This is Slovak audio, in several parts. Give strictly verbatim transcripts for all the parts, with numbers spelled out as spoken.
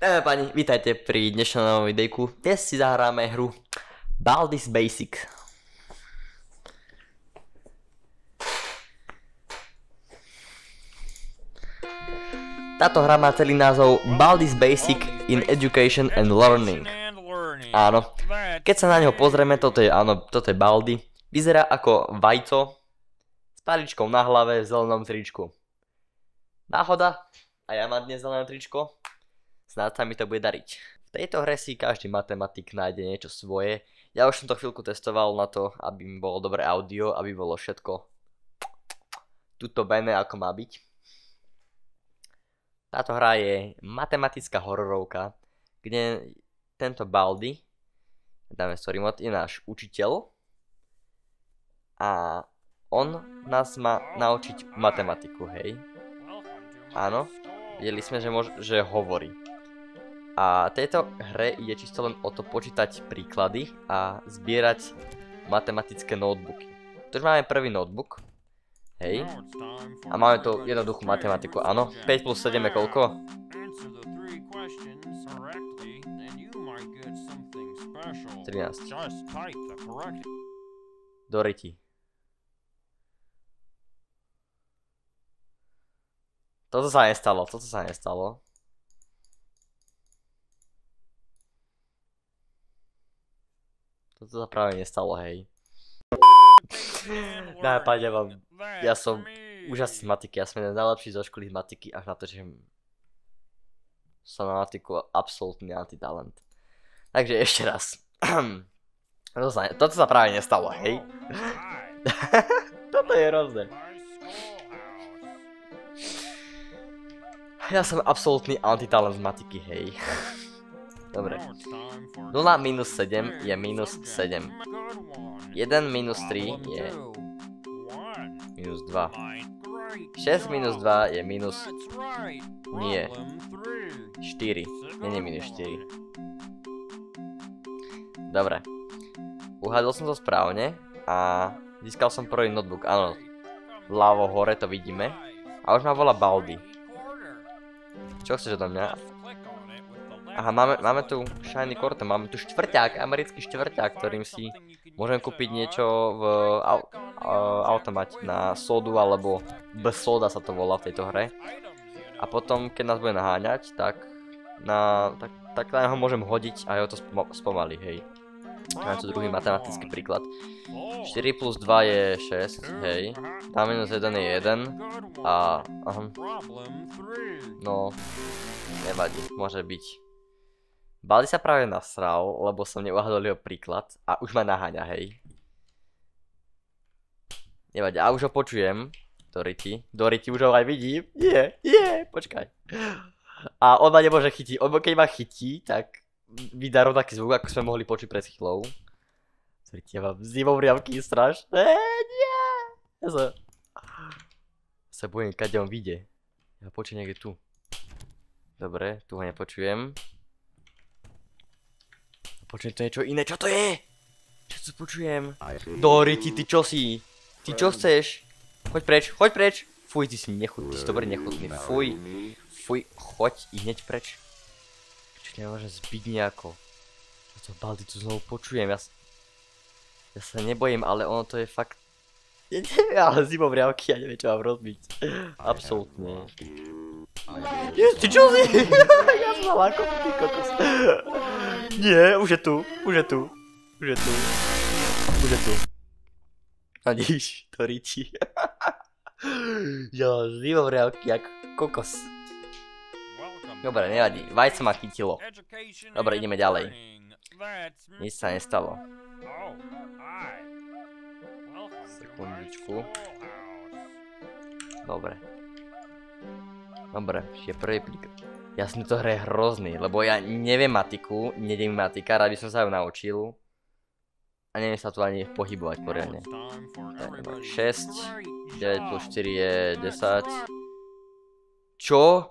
Dámy a páni, vítajte pri dnešnom novom videjku. Dnes si zahráme hru Baldi's Basics. Táto hra má celý názov Baldi's Basic in Education and Learning. Áno, keď sa na neho pozrieme, toto je, áno, toto je Baldi. Vyzerá ako vajco s paličkou na hlave v zelenom tričku. Náhoda? A ja mám dnes zelené tričko? Snáď sa mi to bude dariť. V tejto hre si každý matematik nájde niečo svoje. Ja už som to chvíľku testoval na to, aby mi bolo dobré audio, aby bolo všetko tuto bene, ako má byť. Táto hra je matematická hororovka, kde tento Baldi, dáme story mod, je náš učiteľ a on nás má naučiť matematiku, hej. Áno, videli sme, že, môž, že hovorí. A tejto hre ide čisto len o to počítať príklady a zbierať matematické notebooky. Takže máme prvý notebook. Hej. A máme tu jednoduchú matematiku, áno. päť plus sedem je koľko? trinásť. Do riti. Toto sa nestalo, toto sa nestalo. Toto sa práve nestalo, hej. Nápadne vám, ja som úžasný z matiky, ja som jeden najlepší zo školy z matiky, až na to, že som na matiku absolútny antitalent. Takže ešte raz. Toto sa, toto sa práve nestalo, hej. Toto je hrozné. Ja som absolútny antitalent z matiky, hej. Dobre. nula minus sedem je minus sedem. jeden minus tri je minus dva. šesť minus dva je minus... Nie. štyri. Nie, nie minus štyri. Dobre. Uhádol som to správne a získal som prvý notebook. Áno. Ľavo hore to vidíme. A už ma volá Baldi. Čo chceš odo mňa? Aha, máme, máme tu shiny quarter, máme tu štvrťák, americký štvrťák, ktorým si môžem kúpiť niečo v au, au, automate na sodu, alebo bez soda sa to volá v tejto hre. A potom, keď nás bude naháňať, tak na, tak, tak na neho môžem hodiť a jeho to spomalí, hej. Máme tu druhý matematický príklad. štyri plus dva je šesť, hej. dva minus jeden je jeden. A... Aha. No... Nevadí, môže byť. Baldi sa práve nasral, lebo som neuhádol jeho príklad a už ma naháňa, hej. Nevadí, a už ho počujem. Doriti. Doriti, už ho aj vidím. Nie, nie, počkaj. A on ma nemôže chytiť, on keď ma chytí, tak vydá rovnaký zvuk, ako sme mohli počuť pred chvíľou. Doriti, ja mám zimomriavky strašné, nie. Ja sa... Ja sa bojím, kade on vyjde. Ja počujem niekde tu. Dobre, tu ho nepočujem. Počujem to niečo iné, čo to je? Čo to počujem? Doriti, ty čo si? Ty čo chceš? Choď preč, choď preč! Fuj, ty si nechutný, ty si dobrý nechutný, fuj. Fuj, choď i hneď preč. Čo nemôžem zbiť nejako. Ja to Baldi tu znovu počujem, ja, ja sa nebojím, ale ono to je fakt... Ja neviem, ale zimomriavky, ja neviem čo mám rozbiť. Absolútne. Yes, ty čo si? Ja som mal ako ty kokos. Nie, už je tu, už je tu, už je tu, už je tu. A nič, to ričí. Ja zimomriavky jak kokos. Dobre, nevadí, vajco ma chytilo. Dobre, ideme ďalej. Nič sa nestalo. Sekundičku. Dobre. Dobre, je prvý príklad. Ja som to hre hrozný, lebo ja neviem matiku, neviem matika, rád by som sa ju naučil. A neviem sa tu ani pohybovať poriadne. šesť, deväť plus štyri je desať. Čo?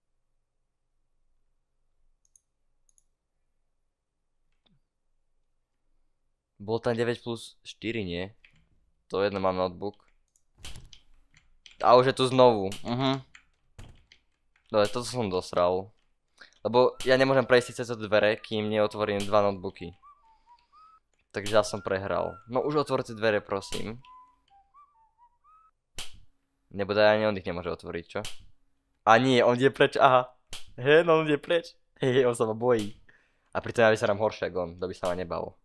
Bol tam deväť plus štyri, nie? To jedno mám notebook. A už je tu znovu. Mhm. Dobre, toto som dosral. Lebo ja nemôžem prejsť cez dvere, kým neotvorím dva notebooky. Takže ja som prehral. No už otvorte dvere, prosím. Nebo ani on ich nemôže otvoriť, čo? A nie, on ide preč, aha. Hej, no on ide preč. Hej, on sa ma bojí. A pritom ja vyserám horšie ako on, to by sa ma nebal.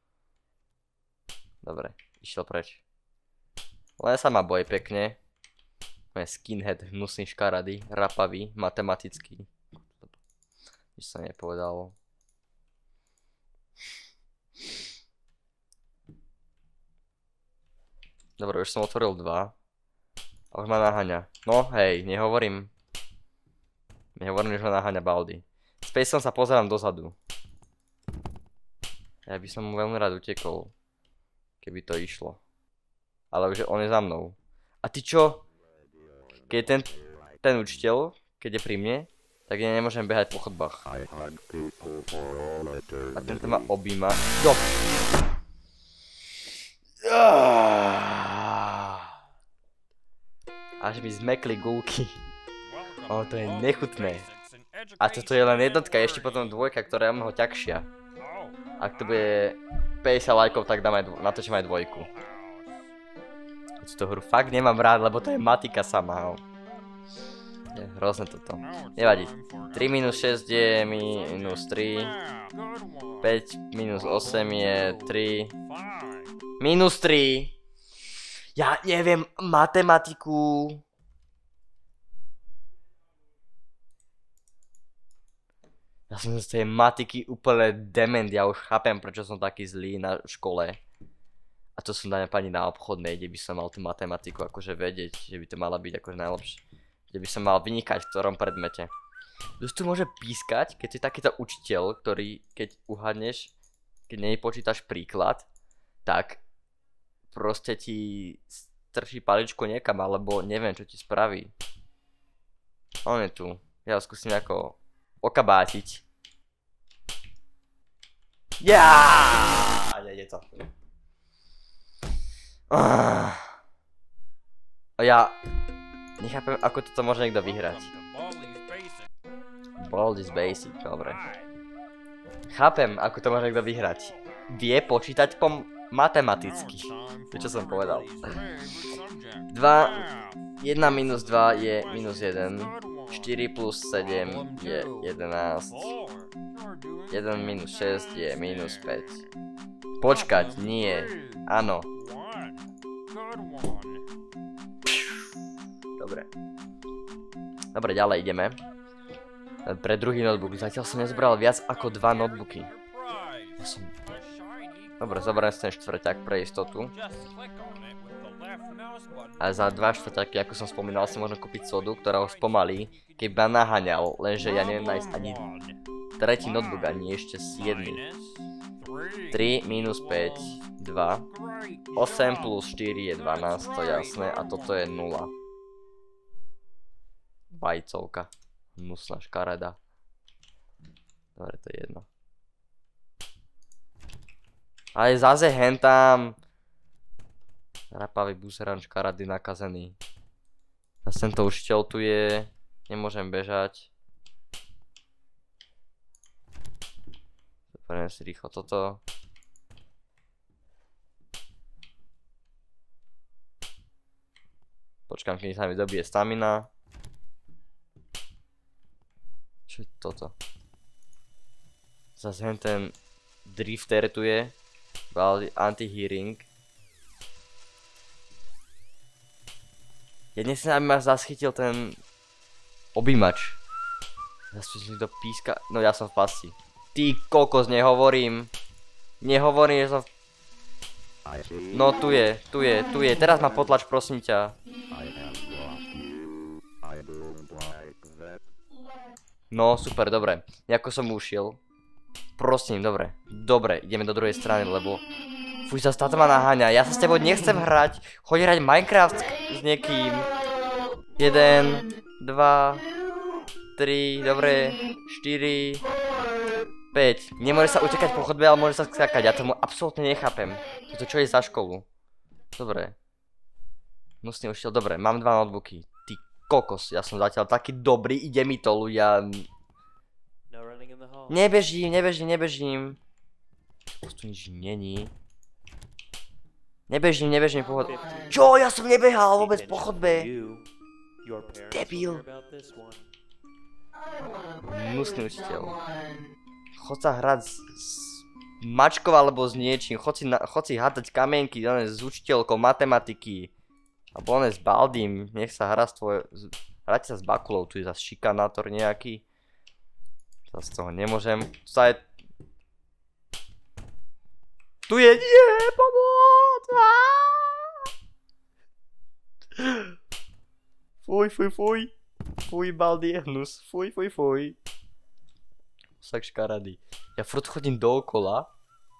Dobre, išiel preč. Len sa ma bojí pekne. Skinhead, hnusný, škaradý, rapavý, matematický. Nič sa nepovedalo. Dobre, už som otvoril dva. A už ma naháňa. No hej, nehovorím. Nehovorím, že ma naháňa Baldi. Späť som sa pozerám dozadu. Ja by som mu veľmi rád utekol. Keby to išlo. Ale už on je za mnou. A ty čo? Keď ten, ten učiteľ, keď je pri mne, tak ja nemôžem behať po chodbách. A tento ma objíma. Jo! Až mi zmekli gulky. O, to je nechutné. A toto je len jednotka, ešte potom dvojka, ktorá je mnoho ťažšia. Ak to bude päťdesiat lajkov, tak dám aj dvo- natočím aj dvojku. Túto hru fakt nemám rád, lebo to je matika sama. Je hrozné toto. Nevadí. tri minus šesť je minus tri. päť minus osem je tri. Minus tri. Ja neviem matematiku. Ja som z tej matiky úplne dement, ja už chápem, prečo som taký zlý na škole. A to som daň pani na obchodnej, kde by som mal tú matematiku akože vedieť, že by to mala byť akože najlepšie. Kde by som mal vynikať v ktorom predmete. Dosť tu môže pískať, keď si takýto učiteľ, ktorý keď uhadneš, keď nepočítaš príklad, tak proste ti strčí paličku niekam, alebo neviem, čo ti spraví. On je tu. Ja ho skúsim ako okabátiť. Jaaaaaaa! Nejde to. Ah. Ja nechápem, ako toto môže niekto vyhrať. Baldi's Basic, dobre. Chápem, ako to môže niekto vyhrať. Vie počítať po matematicky. To čo som povedal. dva, jeden minus dva je minus jeden. štyri plus sedem je jedenásť. jeden minus šesť je minus päť. Počkať, nie. Áno. Dobre. Dobre, ďalej ideme. Pre druhý notebook. Zatiaľ som nezbral viac ako dva notebooky. Ja som... Dobre, zoberiem si ten štvrťak pre istotu. A za dva štvrťaky, ako som spomínal, si môžem kúpiť sodu, ktorá ho spomalí, keby ma naháňal. Lenže ja neviem nájsť ani tretí notebook, ani ešte siedmy. tri minus päť, dva. osem plus štyri je dvanásť, to je jasné. A toto je nula. Bajcovka. Hnusná škareda. Dobre, to je jedno. Ale zase hentam. Rapavý buseran škarady nakazený. Zase tento učiteľ tu je. Nemôžem bežať. Zoberiem si rýchlo toto. Počkám, kým sa mi dobije stamina. Čo je toto? Zase ten drifter tu je. Anti-hearing. Ja nechcem, aby ma zaschytil ten objímač. Zase si to píska. No ja som v pasti. Ty kokos, nehovorím. Nehovorím, že som v... No tu je, tu je, tu je. Teraz ma potlač, prosím ťa. No super, dobre. Nejako som ušiel. Prosím, dobre. Dobre, ideme do druhej strany, lebo... Fuj, zase táto ma naháňa. Ja sa s tebou nechcem hrať. Choď hrať Minecraft s niekým. jeden, dva, tri, dobre, štyri, päť. Nemôže sa utekať po chodbe, ale môže sa skákať. Ja tomu absolútne nechápem. Toto čo je za školu? Dobre. Hnusný učiteľ, dobre, mám dva notebooky. Ty kokos, ja som zatiaľ taký dobrý, ide mi to, ľudia. Nebežím, nebežím, nebežím. Tu nič není. Nebežím, nebežím po chodbe. Čo? Ja som nebehal vôbec po chodbe. Debil. Hnusný učiteľ. Chod sa hrať s, s mačkou alebo s niečím. Chod si, na, chod si hádať kamienky s učiteľkou matematiky. Alebo on je s Baldím. Nech sa hra s tvoj... Hráte sa s Bakulou. Tu je zase šikanátor nejaký. Zase toho nemôžem. Tu sa je... Tu je... Nie, pomoc! Fuj, fuj, fuj. Fuj, Baldi je hnus. Fuj, fuj, fuj. Tak škaradý. Ja furt chodím dookola.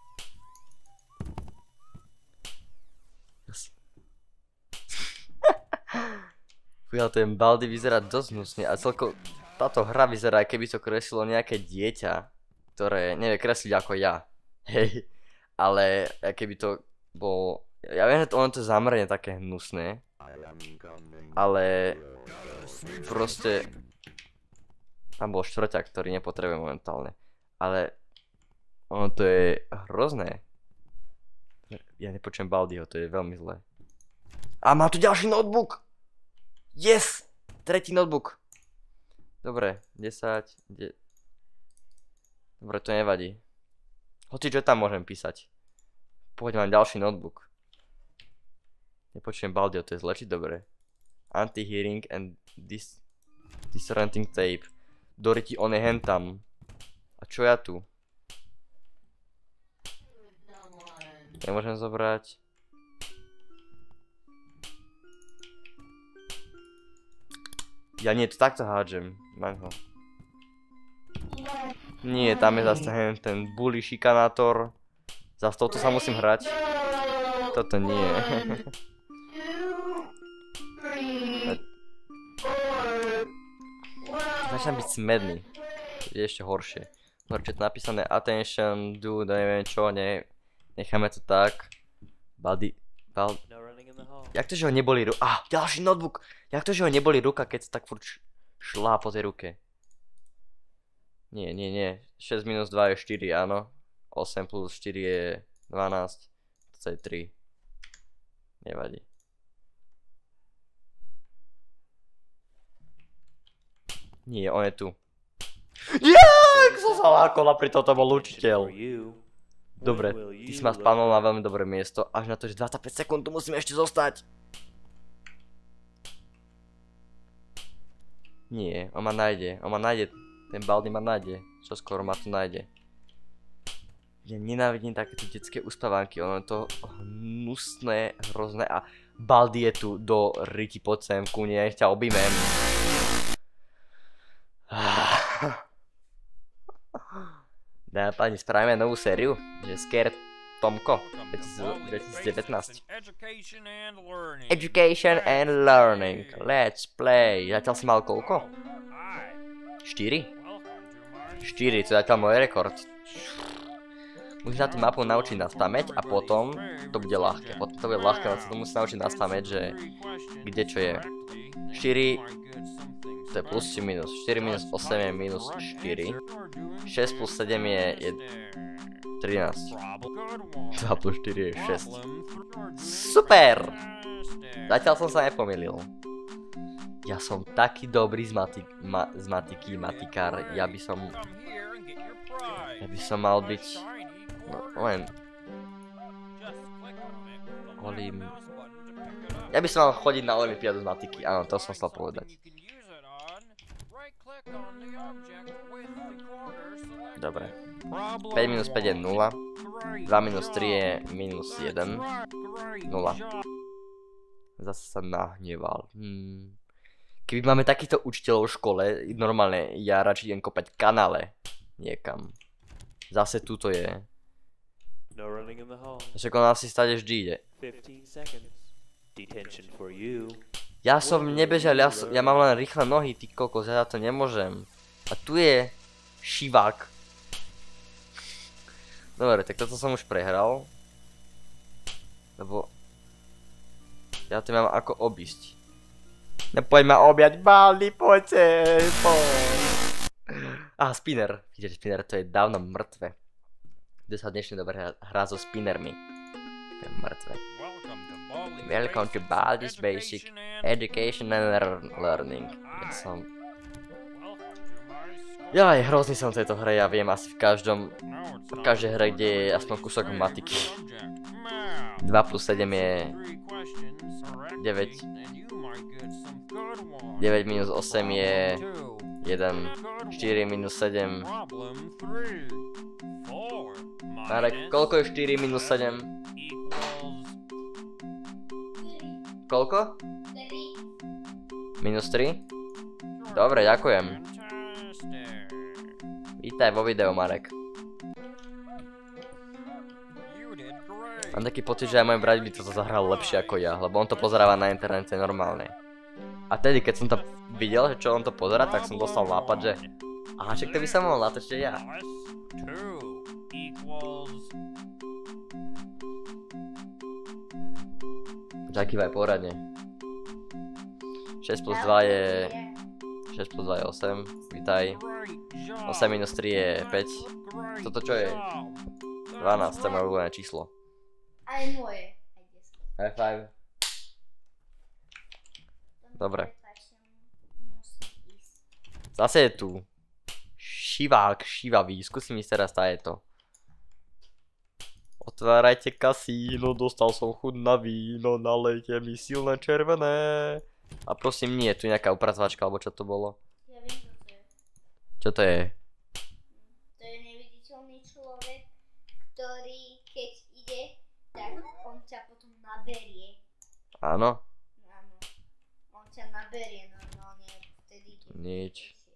Fuj, ale ten Baldi vyzerá dosť hnusne. A celko... Táto hra vyzerá, keby to kreslilo nejaké dieťa, ktoré nevie kresliť ako ja. Hej. Ale keby to bol... Ja viem, že to, ono to je zamrne také hnusné. Ale... Proste... Tam bol štvrťak, ktorý nepotrebuje momentálne. Ale... Ono to je hrozné. Ja nepočujem Baldiho, to je veľmi zlé. A má tu ďalší notebook! Yes! Tretí notebook. Dobre, desať, de... Dobre, to nevadí. Hoci čo tam môžem písať. Poď, mám ďalší notebook. Nepočujem Baldio, to je zle či dobre. Anti-hearing and dis... disorienting tape. Doriti, on je hentam. A čo ja tu? Nemôžem zobrať. Ja nie, to takto hádžem. Mám ho. Nie, tam je zase ten, ten bully šikanátor. Zas touto sa musím hrať. Toto nie. Začínam byť smedný. Je ešte horšie. Horšie to napísané attention, do, neviem čo, ne. Necháme to tak. Baldi... Baldi... Jak to, že ho neboli ruka? Ah, ďalší notebook! Jak to, že ho neboli ruka, keď sa tak furt šlá po tej ruke? Nie, nie, nie. šesť minus dva je štyri, áno. osem plus štyri je dvanásť. To je tri. Nevadí. Nie, on je tu. Jak som sa lákol a pri toto bol učiteľ. Dobre, ty si ma spánol na veľmi dobré miesto, až na to, že dvadsaťpäť sekúnd tu musíme ešte zostať. Nie, on ma nájde, on ma nájde, ten Baldi ma nájde, čo skoro ma tu nájde. Ja nenávidím takéto detské uspávánky, ono je to hnusné, hrozné a Baldi je tu do ryti pod semku, nie, ťa objímem. Dáme páni, spravíme novú sériu, že Scared Tomko dvetisícdevätnásť. Education and Learning, let's play. Zatiaľ si mal koľko? štyri? štyri, to je zatiaľ môj rekord. Musíš na tú mapu naučiť naspamäť a potom to bude ľahké. Potom to bude ľahké, ale sa to musí naučiť naspamäť, že kde čo je. štyri, to je plus či minus. štyri minus osem je minus štyri. šesť plus sedem je, je trinásť. dva plus štyri je šesť. Super! Zatiaľ som sa nepomýlil. Ja som taký dobrý z, matik ma z matiky, matikár. Ja by som... Ja by som mal byť... No, len... Olim... Ja by som mal chodiť na olympiádu z matiky. Áno, to som chcel povedať. Dobre. päť minus päť je nula. dva minus tri je minus jeden. nula. Zase sa nahneval. Hmm. Keby máme takýchto učiteľov v škole, normálne ja radšej idem kopať kanále. Niekam. Zase tuto je. Však on asi stále vždy ide. Ja som nebežal, ja, som, ja mám len rýchle nohy, ty kokos, ja to nemôžem. A tu je šivák. Dobre, tak toto som už prehral. Lebo... Ja to mám ako obísť. No poď ma objať, Baldi, poď sem, poď. Aha, spinner. Vidíte, spinner to je dávno mŕtve. Kto sa dnešne dobre hrá so spinnermi? To je mŕtve. Welcome to Baldi's Basic Education and Learning. Ja som... Jaj, hrozný som v tejto hre, ja viem asi v každom... V každej hre, kde je aspoň kúsok matiky. dva plus sedem je... deväť. deväť minus osem je... jeden. štyri minus sedem. Marek, koľko je štyri minus sedem? Koľko? Minus tri? Dobre, ďakujem. Vítaj vo videu, Marek. Mám taký pocit, že aj môj brat by toto zahral lepšie ako ja, lebo on to pozeráva na internete normálne. A tedy, keď som to videl, že čo on to pozerá, tak som dostal nápad, že... Aha, však to by sa mohol natočiť ja. Zakývaj poradne. šesť plus dva je... šesť plus dva je osem, vítaj. osem minus tri je päť. Toto čo je? dvanásť, to je moje obľúbené číslo. Aj moje. High five. Dobre. Zase je tu. Šivák, šivavý. Skúsim ísť teraz táto. Otvárajte kasíno, dostal som chuť na víno, nalejte mi silné červené. A prosím, nie, tu nejaká upratovačka, alebo čo to bolo? Ja viem, čo to je. Čo to je? To je neviditeľný človek, ktorý keď ide, tak on ťa potom naberie. Áno? Áno. On ťa naberie normálne vtedy, keď... Nič.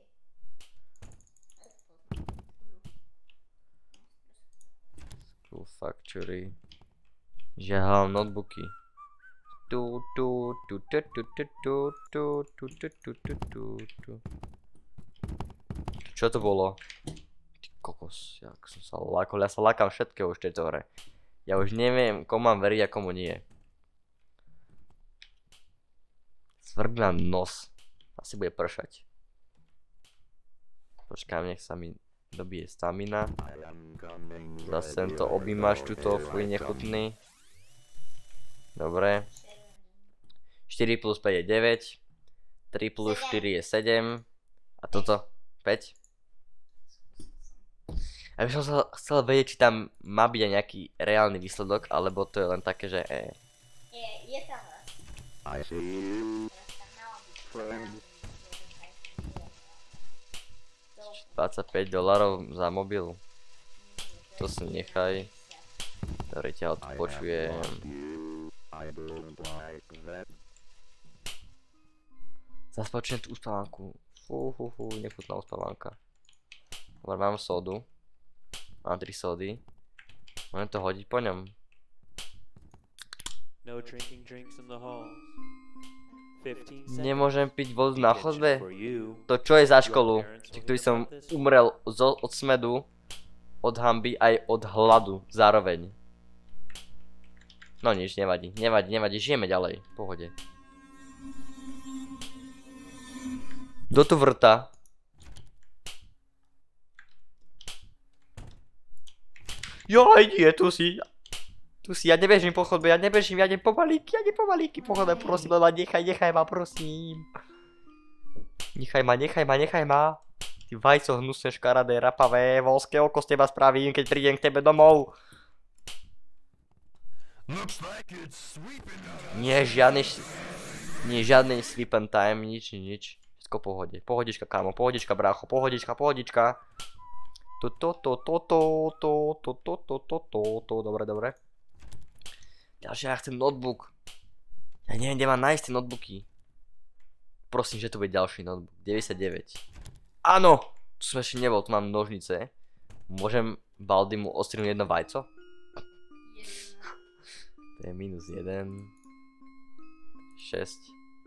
School Factory. Žahám notebooky. Tu, tu, tu, tu, tu, tu, tu, tu, tu, tu, tu, tu, tu, tu. Čo to bolo? Ty kokos, jak som sa lákol, ja sa lákam všetkého už v tejto hre. Ja už neviem, komu mám veriť a komu nie. Svrk na nos. Asi bude pršať. Počkám, nech sa mi dobije stamina. Zase to objímaš tuto, fuj nechutný. Dobre. štyri plus päť je deväť. tri plus štyri je sedem. A toto päť. Ja by som sa chcel vedieť, či tam má byť aj nejaký reálny výsledok, alebo to je len také, že e. Je, je tam raz. I see you, friend. dvadsaťpäť dolarov za mobil. To si nechaj. Dobre, ťa odpočujem. Zas počujem tú uspávánku. Fú, fú, fú, nechutná uspávánka. Dobre, mám sodu. Mám tri sody. Môžem to hodiť po ňom. No drinking drinks in the halls. Nemôžem piť vodu na chodbe? To čo je za školu? Ktorý som umrel zo, od smedu, od hanby aj od hladu zároveň. No nič, nevadí, nevadí, nevadí, žijeme ďalej, v pohode. Kto tu vrta? Joj, nie, tu si. Tu si, ja nebežím po chodbe, ja nebežím, ja idem pomalíky, ja idem pomalíky po chodbe, prosím, ale nechaj, nechaj ma, prosím. Nechaj ma, nechaj ma, nechaj ma. Ty vajco hnusné, škaradé, rapavé, voľské oko z teba spravím, keď prídem k tebe domov. Nie, žiadny, nie, žiadny sleep and time, nič, nič. Všetko pohode, pohodička, kámo, pohodička, brácho, pohodička, pohodička. Toto, toto, toto, toto, toto, toto, toto, dobre, dobre. Ďalšie, ja chcem notebook. Ja neviem, kde mám nájsť tie notebooky. Prosím, že tu bude ďalší notebook. deväťdesiatdeväť. Áno! Tu som ešte nebol, tu mám nožnice. Môžem Baldi mu ostrihnúť jedno vajco? To je minus jeden. šesť.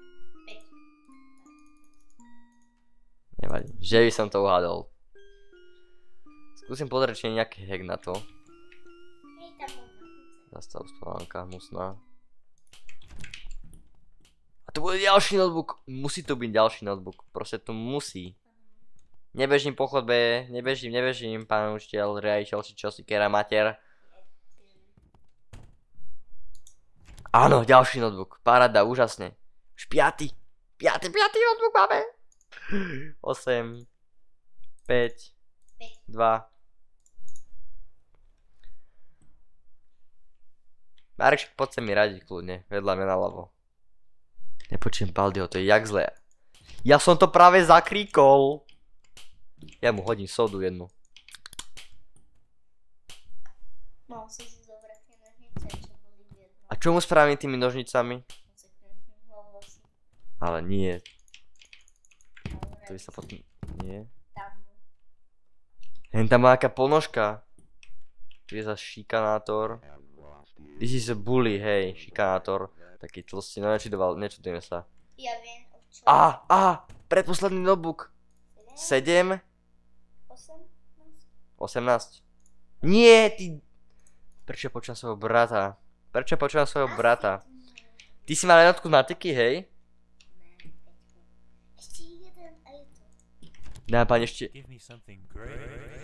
Nevadí, že by som to uhádol. Skúsim pozrieť, či je nejaký hack na to. Zastav spávánka, musná. A tu bude ďalší notebook. Musí to byť ďalší notebook. Proste tu musí. Nebežím po chodbe, nebežím, nebežím, pán učiteľ, riaditeľ, či čo si kera mater. Áno, ďalší notebook, paráda, úžasne. Už piaty, piaty, piaty notebook máme. osem, päť, dva. Marek, poď sa mi radiť kľudne, vedľa mňa naľavo. Nepočujem Baldiho, to je jak zlé. Ja som to práve zakríkol. Ja mu hodím sodu jednu. Mal si si zobrať tie nožnice, čo boli v jednom. A čo mu spravím tými nožnicami? Odsekneš mi hlavu asi. Ale nie, Ale to by sa potom... Nie. tam. Hen tam má nejaká ponožka. Tu je za šikanátor. This is a bully, hej, šikanátor. Taký tlstý, no nečudoval, nečudujeme sa. Ja viem, o čo. Á, á, predposledný notebook. sedem, osem? osemnásť. Nie, ty... Prečo počúvam svojho brata? Prečo počúvam svojho brata? Ty si mal jednotku z matiky, hej? Ešte jeden a je to. Dám pán ešte... Give me something great.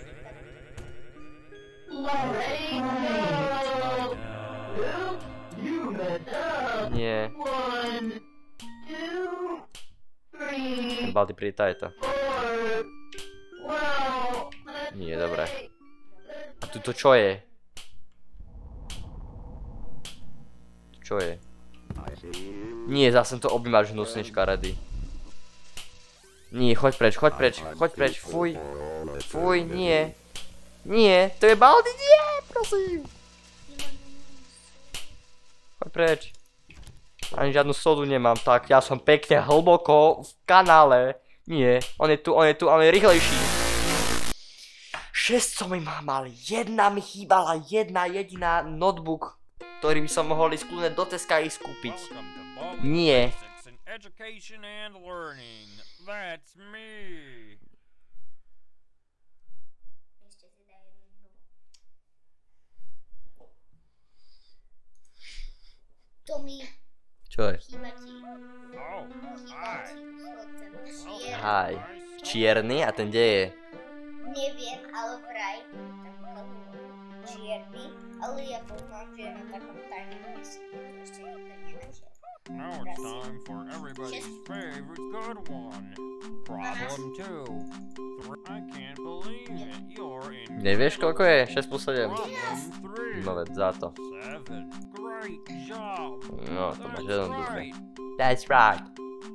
Nie. Ten Baldi príta je to. Nie, dobré. A tu to čo je? Čo je? Nie, zase to objímaš hnusný škaredý. Nie, choď preč, choď preč, choď preč, fuj. Fuj, nie. Nie, to je Baldi, nie, prosím. Choď preč. Ani žiadnu sodu nemám, tak ja som pekne hlboko v kanále. Nie, on je tu, on je tu, on je rýchlejší. šesť som im mal, jedna mi chýbala, jedna jediná notebook, ktorý by som mohol ísť kľudne do Teska ísť kúpiť. Nie. Ešte si daj jednu. Tomi, Čo je? chýba ti. Chýba ti chodcem čier. Haj. Čierny a ten kde je? Neviem, ale vraj tam ukazuje čierny, ale ja poznám, že je na takom tajnom mieste, to ešte nikto nenašiel. Now it's time for everybody's favorite good one. Problem two. Three. I can't believe it. You're in. Nevieš koľko je? šesť plus sedem. Problem three. No veď za to. Seven. Great job. No, to máš That's jednoduché. right. That's right.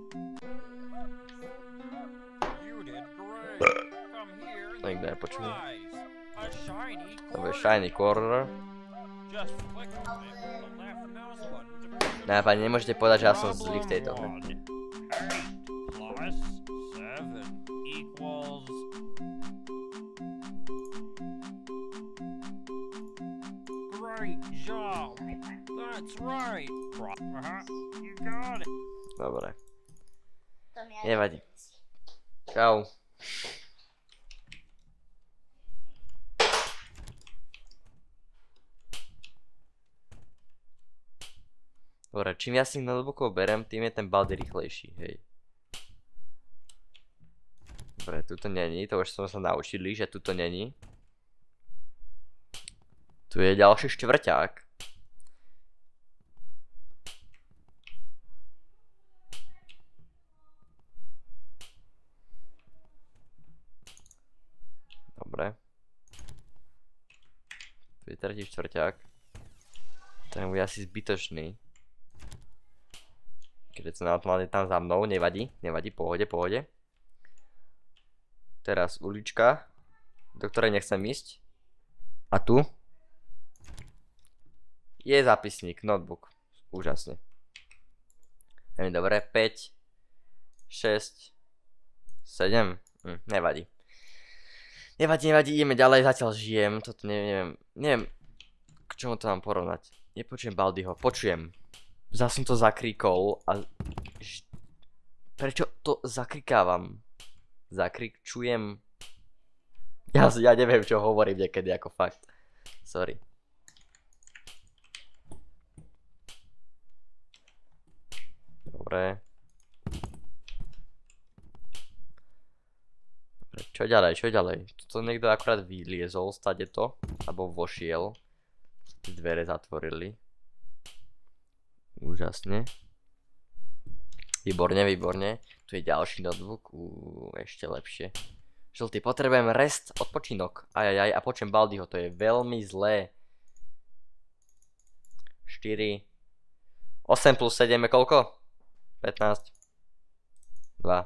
You did great. Come here and Nikto look at the nepočul. prize. A shiny To bude quarter. shiny corner. Just click on it with the left mouse button to bring it Ne, pani, nemôžete povedať, že ja som zlý v tejto hre. Problem one. Eight plus seven equals great job. That's right. Pro- uh-huh. You got it. Dobre. Tomi, ja Nevadí. Čau. Dobre, čím ja si notebookov berem, tým je ten Baldi rýchlejší, hej. Dobre, tuto není, to už sme sa naučili, že tuto není. Tu je ďalší štvrťák. Dobre. Tu je tretí štvrťák. Ten bude asi zbytočný. Keď sa automátne tam za mnou, nevadí, nevadí, pohode, pohode. Teraz ulička, do ktorej nechcem ísť. A tu je zápisník, notebook. Úžasne. Veľmi dobre, päť, šesť, sedem, hm, nevadí. Nevadí, nevadí, ideme ďalej, zatiaľ žijem, toto neviem, neviem, k čomu to mám porovnať. Nepočujem Baldiho, počujem. Zas som to zakríkol a... Ž... Prečo to zakrikávam? Zakrikčujem? Ja, ja neviem, čo hovorím niekedy, ako fakt. Sorry. Dobre. Dobre, Čo ďalej, čo ďalej? Tuto niekto akurát vyliezol, stade to, alebo vošiel. Dvere zatvorili. Úžasne. Výborne, výborne. Tu je ďalší notebook, uuu, ešte lepšie. Žltý, potrebujem rest, odpočinok. Ajajaj, a počujem Baldiho, to je veľmi zlé. štyri. osem plus sedem je koľko? pätnásť. dva.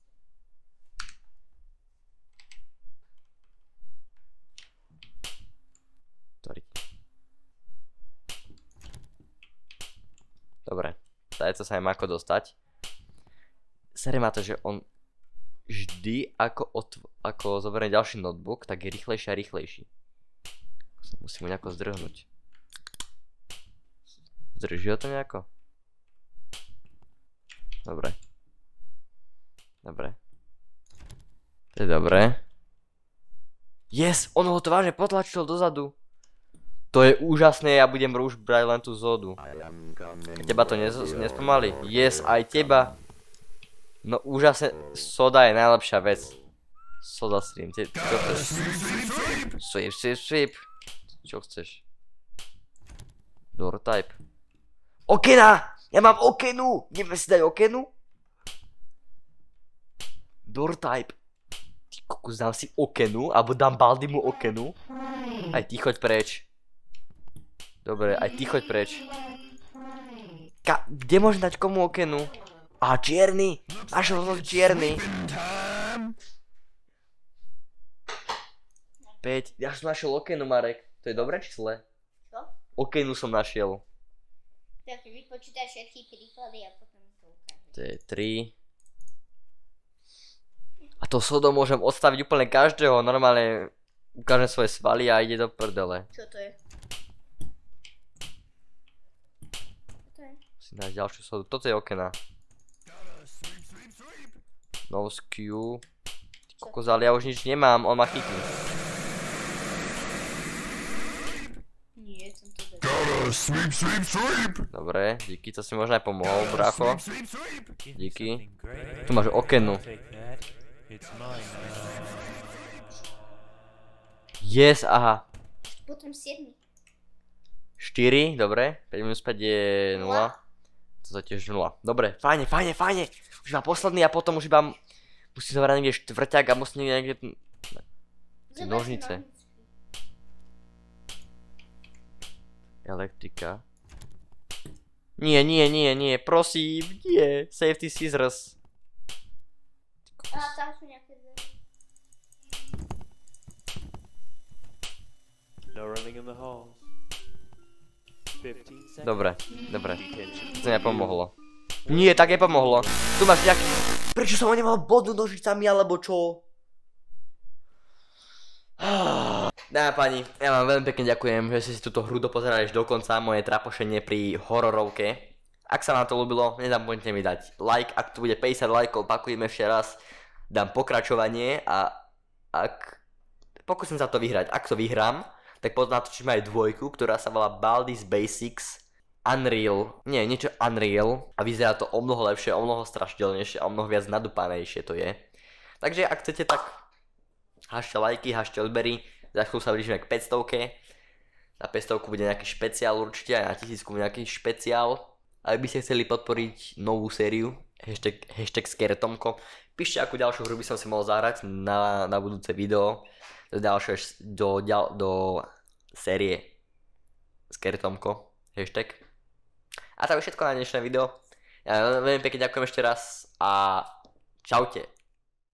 Dobre, zajca sa im ako dostať. Sere má to, že on vždy ako, ako zoberie ďalší notebook, tak je rýchlejší a rýchlejší. Musím mu nejako zdrhnúť. Zdrží ho to nejako? Dobre. Dobre. To je dobré. Yes! On ho to vážne potlačil dozadu. To je úžasné, ja budem už brať len tú zódu. Teba to nespomalí? Yes, aj teba. No úžasné, soda je najlepšia vec. Soda stream, čo chceš? Sweep, sweep, sweep. Čo chceš? Door type. Okena! Ja mám okenu! Ideme si dať okenu? Door type. Ty kokus, dám si okenu, alebo dám Baldimu okenu. Aj ty choď preč. Dobre, aj ty choď preč. Ka kde môžem dať komu okenu? Á, čierny! Našiel som čierny. päť. Ja som našiel okenu, Marek. To je dobré či zlé? Čo? Okenu som našiel. Tak vypočítaj všetky príklady a potom to ukážeš. To je tri. A to sodo môžem odstaviť úplne každého. Normálne ukážem svoje svaly a ide do prdele. Čo to je? Si náš ďalšiu sodu. Toto je okena. No skew. Ty kokos, ale ja už nič nemám, on ma chytí. Nie, som to dal. Dobre, díky, to si možno aj pomohol, brácho. Díky. Tu máš okenu. Yes, aha. Potom siedmi. štyri, dobre. päť minus päť je nula. To je tiež nula. Dobre, fajne, fajne, fajne. Už mám posledný a potom už iba musím zobrať niekde štvrťák a musím niekde... Tie nožnice. Elektrika. Nie, nie, nie, nie, prosím, nie. Safety scissors. A tam sú nejaké dvere. No running in the halls. fifteen seconds. Dobre, dobre. Detention. To nepomohlo. Nie, tak nepomohlo. Tu máš nejaký... Prečo som ho nemal bodnúť nožicami, alebo čo? Dámy a páni, ja vám veľmi pekne ďakujem, že ste si túto hru dopozerali až do konca, moje trapošenie pri hororovke. Ak sa vám to ľúbilo, nezabudnite mi dať like, ak tu bude päťdesiat lajkov, opakujem ešte raz, dám pokračovanie a ak... Pokúsim sa to vyhrať, ak to vyhrám, tak potom natočíme aj dvojku, ktorá sa volá Baldi's Basics Unreal, nie, niečo Unreal a vyzerá to o mnoho lepšie, o mnoho strašidelnejšie a o mnoho viac nadúpanejšie to je. Takže ak chcete, tak hašte lajky, hašte odbery, za chvíľu sa blížime k päťstovke. Na päťstovku bude nejaký špeciál určite, aj na tisícku nejaký špeciál. Ak by ste chceli podporiť novú sériu, hashtag, hashtag Skeretomko, píšte akú ďalšiu hru by som si mohol zahrať na, na budúce video. Do ďalšie, do, do, do série Skeretomko, hashtag. A to je všetko na dnešné video. Ja veľmi pekne ďakujem ešte raz a čaute.